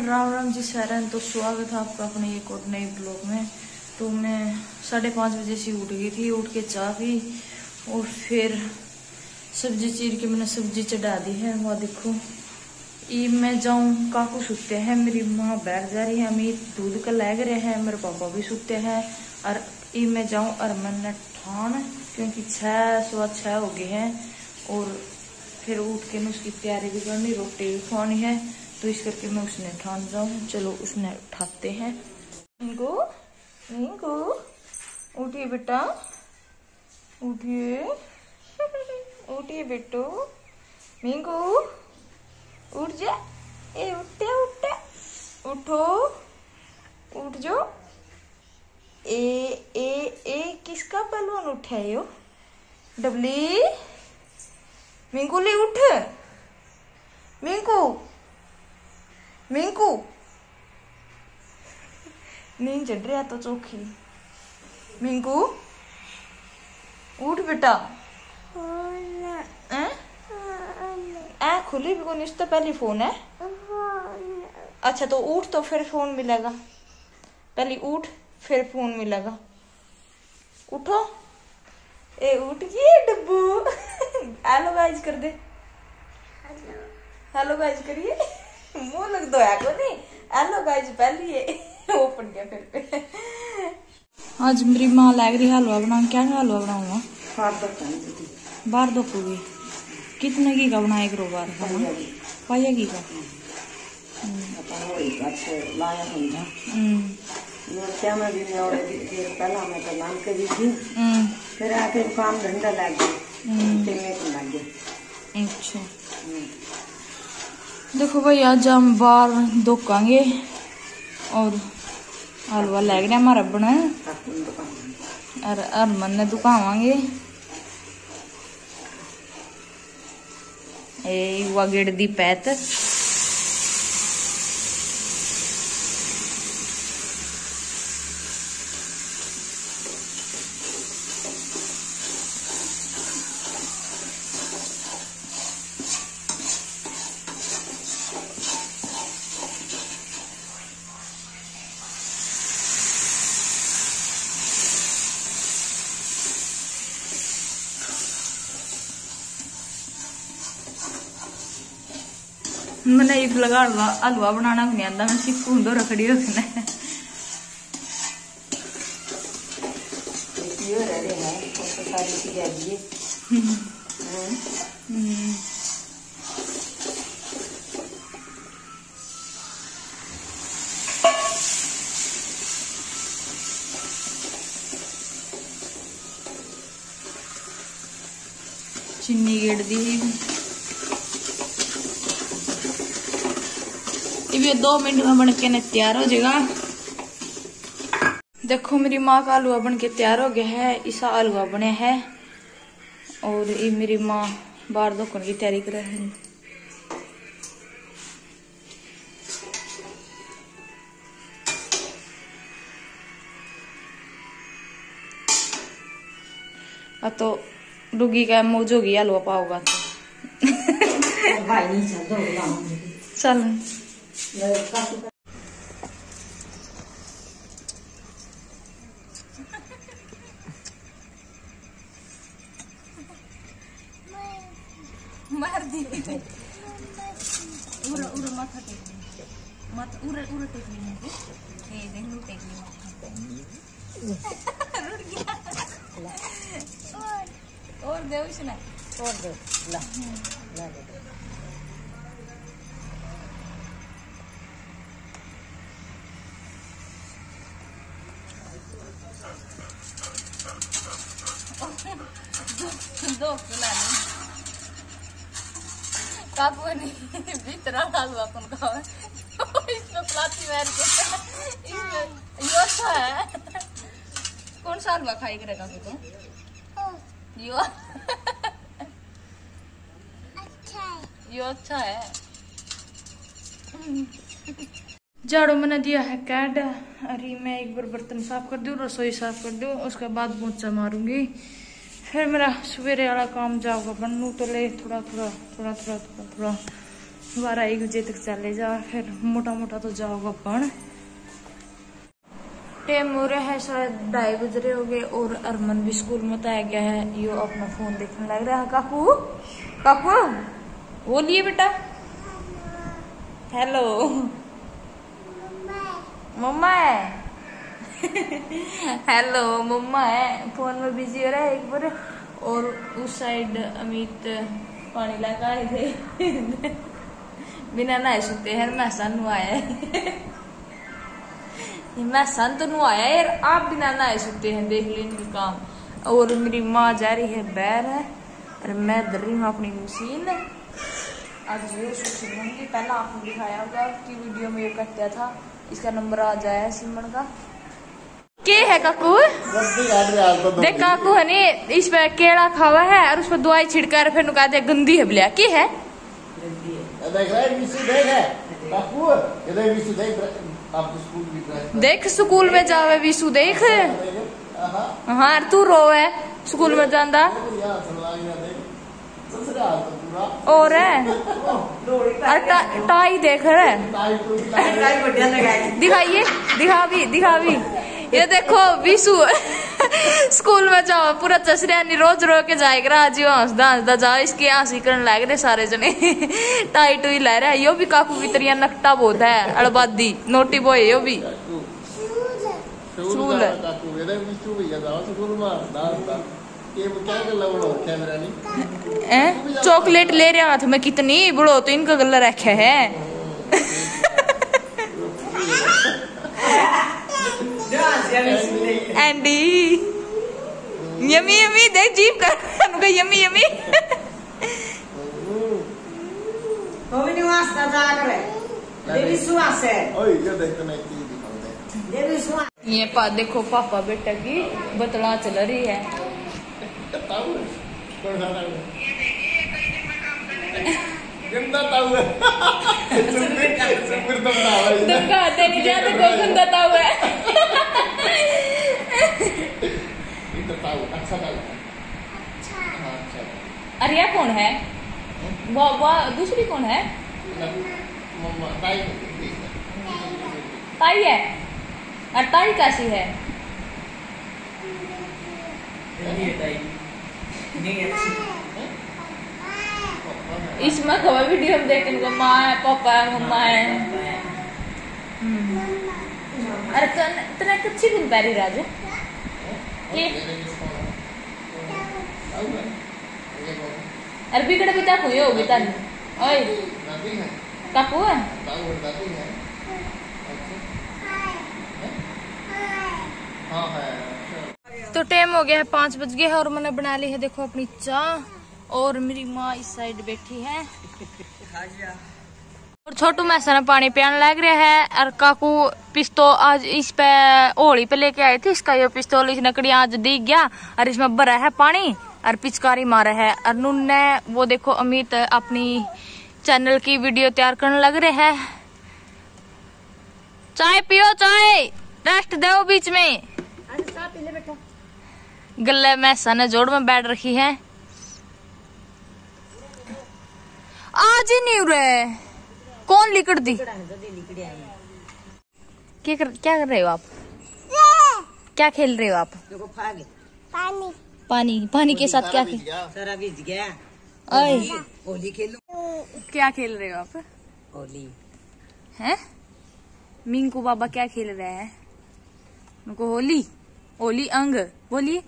राम राम जी सारन। तो स्वागत है आपका अपने एक और नए ब्लॉग में। तो मैं 5:30 बजे से उठ गई थी। उठ के चाय पी और फिर सब्जी चीर के मैंने सब्जी चढ़ा दी है। वह देखो ये मैं जाऊं काकू सुते हैं, मेरी माँ बैठ जा रही है, अमित दूध का लग रहे हैं, मेरे पापा भी सुते हैं। और ये मैं जाऊं और मैंने ठान क्योंकि 6:15 हो गए हैं और फिर उठ के मैं उसकी तैयारी भी करनी, रोटी भी खानी है। तो इस करके मैं उसने ठान जाऊं। चलो उसने उठाते हैं। मिंकू मिंकू उठिए बेटा, उठिए उठिए बेटो, मिंकू उठ जा, ए उठे उठे उठो, उठ जो। ए ए ए किसका पलवन उठाए हो? डबली मिंकू ले उठ, मिंकू मिंकू नींद चढ़ रहा तो चौखी। मिंकू उठ बेटा, ऐ खुली भी कौन, इस तो पहले फोन है। अच्छा तो उठ तो फिर फोन मिलेगा, पहले उठ फिर फोन मिलेगा। उठो, ए उठ गई डब्बू। हेलो गाइस कर दे, हेलो गाइस करिए। मुंह लग दो है को नहीं, हेलो गाइस पहली है ओपन किया फिर। आज मेरी माँ लग रही हलवा बना। क्या हलवा बनाऊंगा? बार दो पूरी कितने की का बनाए करो बार पाया की का। फिर आके काम धंधा लग गया। अच्छा देखो भाई आज हम बाहर दुकांगे और हलवा लग रहा हमारा बना और हरमन ने दुकावांगे। ए गिड़ दी पैत मैंने एक लगा हलवा बनाना भी नहीं आता। मैं सीखू दो रखड़ी रखना है। चीनी गेड़ दी। ये 2 मिनट में बन के तैयार हो जाएगा। देखो मेरी माँ का हलवा बन के तैयार हो गया है। ऐसा हलवा बने है और ये मेरी माँ बाहर दुकान की तैयारी कर रहे हैं। तो डुगी का मौज होगी हलवा पाओगा तो चल मार दी। उरा उरा माथा टेक मत, उरा उरा टेक ली मुझे। ये देख लो टेक ली माथा रुक गया। और दे उसने और दे ला ला दे। दो काकू नहीं भीतर हलवा कौन खाओ इसमें प्लास्टिक मार के यो अच्छा है। कौन सा हलवा खाई करेगा काकू तो यो अच्छा है। झाड़ू मैंने दिया है कैड। अरे मैं एक बार बर्तन साफ कर दूँ, रसोई साफ कर दूँ, उसके बाद पोंछा मारूंगी। फिर मेरा सवेरे वाला काम जाओगा बनू तो ले थोड़ा थोड़ा थोड़ा थोड़ा थोड़ा थोड़ा 12-1 बजे तक चले जा, फिर मोटा मोटा तो जाओगा पण। टाइम हो रहा है शायद 2:30 बज रहे हो गए और अरमन भी स्कूल में तो आ गया है। यो अपना फोन देखने लग रहा है। काकू काकू बोलिए बेटा। हेलो मम्मा है। हेलो मम्मा है, फोन में बिजी हो रहा है एक बार। और उस साइड अमित पानी लगा आए थे। बिना नहाए सोते हैं। मैं सन आया मैं सन तो आया यार, आप बिना नहाए सोते हैं। देख लो इनका काम। और मेरी माँ जा रही है बैर है और मैं दर रही हूँ अपनी मशीन। आज जो सुनूंगी, पहला आपने दिखाया होगा कि वीडियो में ये कटा था। इसका नंबर आ जाए सिमन का। के है काकू? देख काकू है नी, इस पे केड़ा खावा है और उस पर दवाई छिड़कर फिर नुका दे गंदी है बलिया। के है? देख स्कूल में जावे विशु देख। हाँ तू रोवे स्कूल में जांदा और है टाई देख रहे। दिखाइए दिखा भी ये देखो विशु स्कूल में जाओ पूरा चसरिया रोज रो के जाएगा। आज यो हंसदा हंसदा जाओ, इसके हंसी करने लग रहे सारे जने। टाई टुई ला रहा है। यो भी काकू की तरिया नकटा बहुत है, अड़बादी नोटी बॉय यो भी। चॉकलेट ले रहा हाथ में कितनी बड़ो तो इनका गला रखे है। एंडी यमी यमी देख जीप कर यमी यमी। ये देखो पापा बेटा की बतला चल रही है। गंदा ताऊ है। तुम कहते नहीं जाते कोई गंदा ताऊ है। अच्छा अरे ये कौन है? वो दूसरी कौन है? ताई है। और ताई कैसी है? इसमें खबर वीडियो में देख इनको माँ है पापा है मम्मा है। अरे तना कच्ची गुन पैरी राजू ये अरे बिगड़ भी ताकू ये होगी तानी। ओए काकू है तो टाइम हो गया है 5 बज गए है और मैंने बना ली है देखो अपनी चाय। और मेरी माँ इस साइड बैठी है और छोटू मैसा पानी पियाने लग रहा है। और काकू पिस्तो आज इस पे होली पे लेके आए थे। इसका ये पिस्तौल इस नकड़ी आज दिख गया और इसमें भरा है पानी और पिचकारी मारा है। और ने वो देखो अमित अपनी चैनल की वीडियो तैयार करने लग रहे हैं। चाय पियो चाय रेस्ट दो बीच में। गले मैसा ने जोड़ में बैठ रखी है। आज ही नहीं रहे कौन लिकड़ दी? क्या कर रहे हो आप? क्या खेल रहे हो आप? पानी पानी के साथ क्या खेल? सारा भीज गया। होली खेलो। क्या खेल रहे हो आप? होली हैं? मिंकू बाबा क्या खेल रहे हैं? उनको होली होली अंग बोलिए।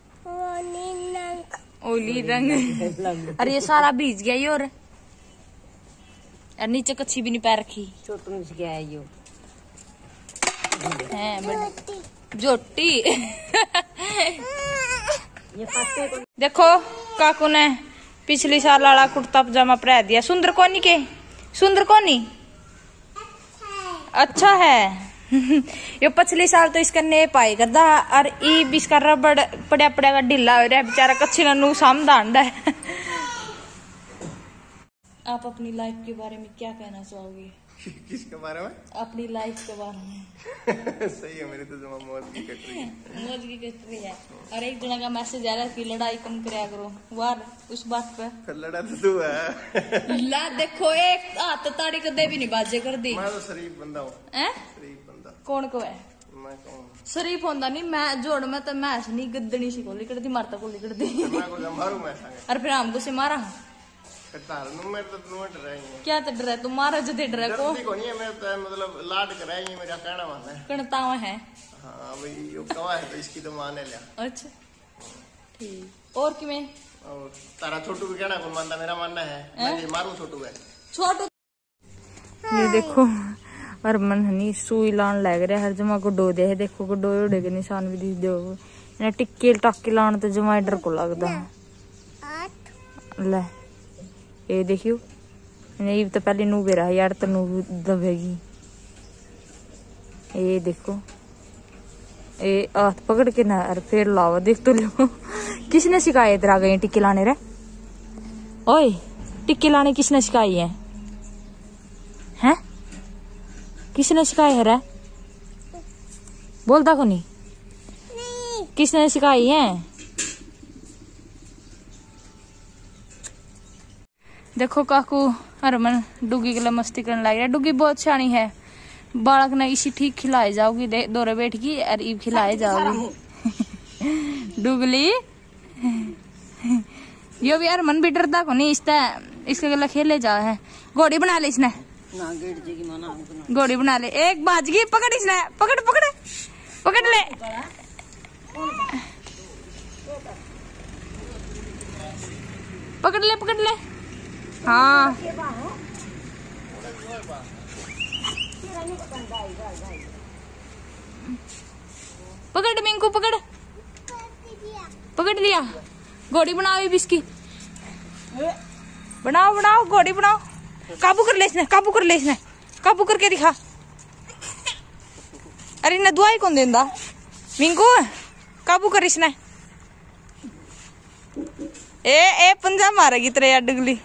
होली रंग। अरे ये सारा भीज गया ये और नीचे कच्ची भी नहीं पैर रखी। छोटू मिस गया है यो है जोटी। ये पत्ते देखो काकू ने पिछली साल वाला कुर्ता पजामा पहना दिया। सुंदर कोनी के सुंदर कोनी अच्छा है। यो पिछली साल तो इसका ने पाई करदा और ई भी इसका रबड़ पड़ा का ढीला हो रहा है बेचारा कच्ची नू सामदा है। आप अपनी लाइफ के बारे में क्या कहना चाहोगे? किसके बारे में? अपनी लाइफ के बारे में। सही है, मेरी तो जमा मौज की कट रही है। मौज की कट रही है। और एक जना का मैसेज आ रहा है कि लड़ाई कम कराया करो वार उस बात पे। फिर लड़ा तो तू है। ला देखो एक हाथ ताड़ी कदे भी नहीं बाजे कर दी। मैं तो शरीफ बंदा हूँ। शरीफ बंदा कौन को है? मैं कहूँ शरीफ होंदा नहीं। मैं जोड़ में तो मैं नहीं गद्दनी सी को लिकड़ दी मारता को लिकड़ दी। मैं को मारू मैं संगे। और फिर हमको से मारा मेरे तो डर रही है। क्या तो डर है तुम्हारा जो डर है को नहीं है। मैं तो मतलब लाड कराएंगे मेरा कहना मानना है। कणतावा है। हाँ भाई यो कवा है तो इसकी तो माने लिया। अच्छा ठीक। और किमें और तारा छोटू भी कहना कौन मानता, मेरा मानना है मैं मारू छोटू है। छोटू ये देखो हरमन हनी सुई लान लग रहा हर जमा को डो दे देखो को डोए उड़े के निशान भी दिख दो इन्हें टिक्के टाके लान तो जमा डर को लगता है। ले ये देखियो नहीं तो पहले नू बेरा यार तो नू दबेगी। ये देखो ये हाथ पकड़ के ना और फिर लावा देख तो लो। किसने सिखाया इधर आ गए टिक्के लाने रे? ओए टिक्के लाने किसने सिखाई है? हैं किसने सिखाई है रे? बोलता को नहीं? किसने सिखाई है? देखो काकू हरमन डुगी के लिए मस्ती करने लग रहा है। डुगी बहुत शानी है। बालक ने इसी ठीक खिलाए जाओगी दौरे बैठ की और ईब खिलाए जाओगी। डुगली यो भी हरमन भी डरता को नहीं इसके गला खेले जा है। घोड़ी बना ले इसने ना गेट जी की माना घोड़ी बना ले। एक बाजगी पकड़ इसने पकड़ पकड़ पकड़ ले पकड़ ले पकड़ ले। हाँ पकड़ मिंकू पकड़ पकड़ लिया। घोड़ी बनाओ इसकी बनाओ बनाओ घोड़ी बनाओ। काबू कर ले इसने काबू कर ले इसने काबू करके दिखा। अरे इन्हें दुआई कौन देंदा मिंकू काबू कर इसने। ए पंजा मारेगी तेरे यार डुगली।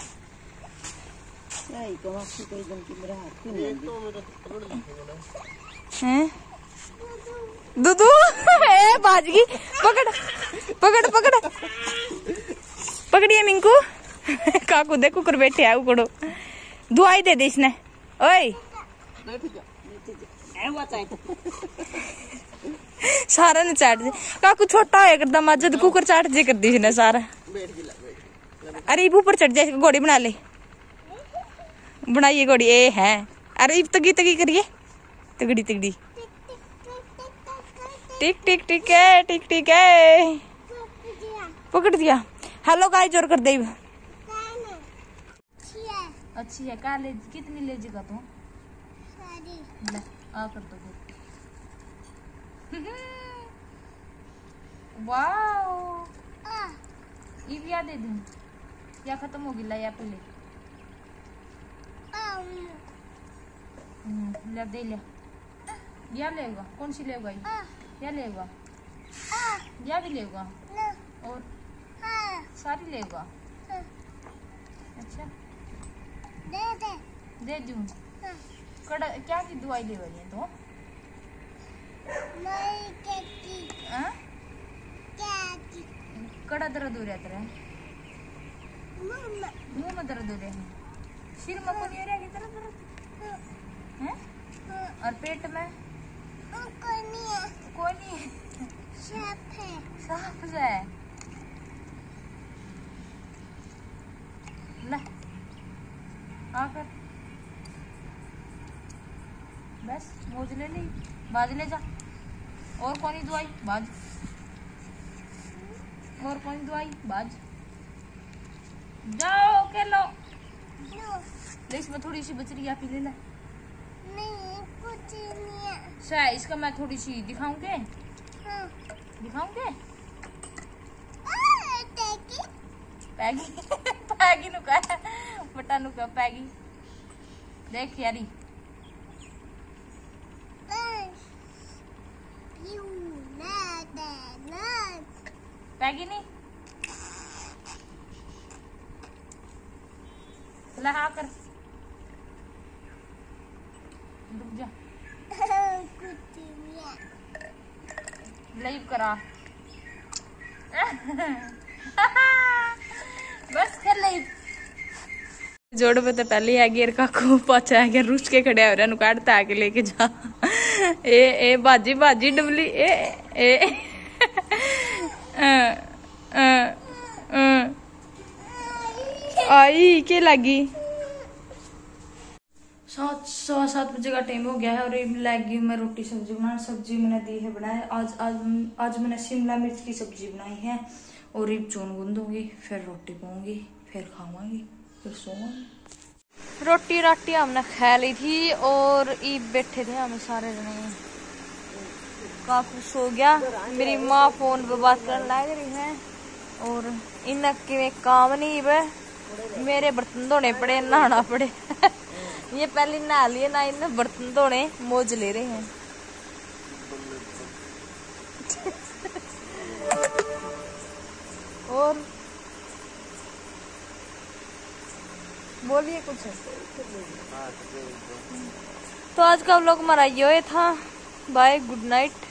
दूधू ए बाजगी पकड़ पकड़ पकड़ पकड़िए मिंकू। काकू देखो कर बैठे है उकड़ो दुआई दे दे इसने। ओए सारा ने चाट दे। काकू छोटा है करदा मजद कुकर चाट जे कर दी इसने सारा। अरे इब ऊपर चढ़ जाए घोड़ी बना ले बनाइए घोड़ी ए है। अरे इब तगी तगी करिए तगड़ी तगड़ी टिक टिक टिक है टिक टिक है पकड़ दिया। हेलो गाइस जोर कर दे। अच्छी है का ले कितनी ले जी का तू ले आ कर दो। वाओ ये भी दे दूं या खत्म होगी ला या पहले ले दे ले या लेगा कौन सी लेगा या लेगा या भी लेगा और सारी लेगा। अच्छा दे दूं कड़ा क्या की दवाई ले रही है तो कड़ा दर्द हो रहा है मुंह में दर्द हो रहा है सिर में कोनी हो रहा है दर्द हैं और पेट में कोनी साफ है ले आकर बस मोज ले ली बाज ले जा। और कौन दवाई बाज और कौन दवाई बाज जाओ के लो ले इसमें थोड़ी सी बच रही है पी ले ला। नहीं कुछ नहीं है शायद इसका मैं थोड़ी सी दिखाऊंगे दिखाऊंगे पैगी पैगी नु कह बटा नु कह पैगी देख यारी पैगी नहीं लहा कर रुक जा, कुछ नहीं है। लाइव करा। बस कर लाइव। जोड़ पे तो पहले आ गया काकू पाचा आ गया रूस के खड़े हो रहा काटता आके लेके जा। ए बाजी बाजी डबली ए आई के लगी। 7:15 बजे का टाइम हो गया है और लगी मैं रोटी सब्जी बनाना। सब्जी मैंने दी है बनाए आज मैंने शिमला मिर्च की सब्जी बनाई है और अब चून गूंदूंगी, फिर रोटी पाऊंगी, फिर खावांगी, फिर सोऊंगी। रोटी राटी हमने खा ली थी और ईब बैठे थे हम सारे जने। काकू सो गया, मेरी माँ फोन पे बात करने लग रही है और इन्हें काम नहीं है। मेरे बर्तन धोने पड़े, नहाना पड़े। ये पहले नहा लिए ना, इन्हें बर्तन धोने मौज ले रहे हैं। और बोलिए कुछ। तो आज का व्लॉग हमारा ये था। Bye, good night.